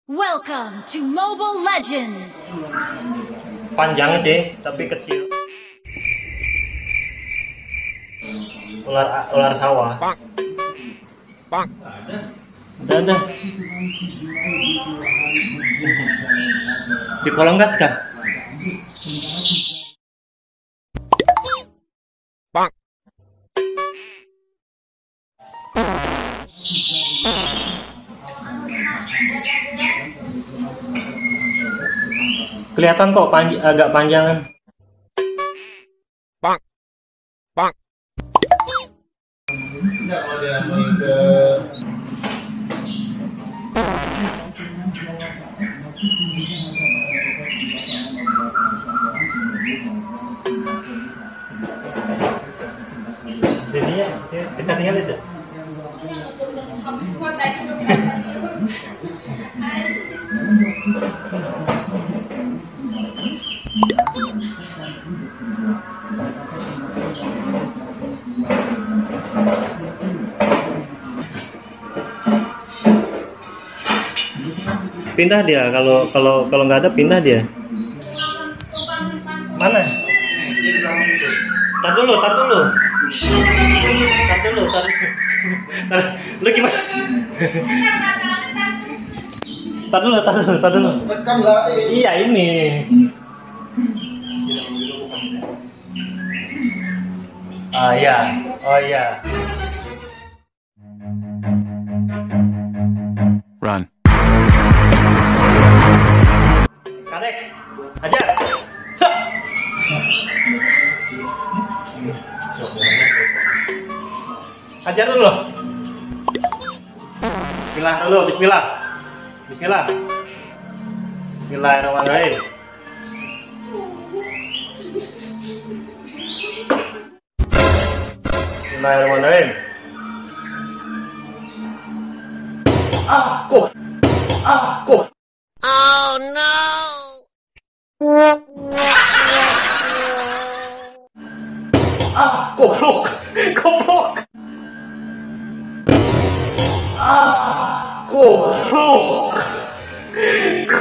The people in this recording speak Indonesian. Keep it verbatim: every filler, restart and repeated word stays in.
Welcome to Mobile Legends. Panjang sih, tapi kecil. Ular ular sawah. Bang. Udah ada. Di kolong gas kah? Bang. Kelihatan kok panj agak panjangan. Bang. Bang. Enggak, kalau dia main ke Jadinya kita tinggal itu. Pindah dia, kalau kalau kalau nggak ada pindah dia. Mana? Tar dulu, tar dulu. Tar dulu, tar dulu. Lu gimana? Tar dulu, tar dulu, tar dulu. rekam nggak? Iya ini. Ah ya, oh ya. Run. Kadek, ajar. Ajar dulu. Bismillah dulu, bismillah. Bismillah. Bismillahirrahmanirrahim. Bismillahirrahmanirrahim. Ah, kok. Ah, kok. Oh no. Ah, goblok. Goblok. Ah, goblok.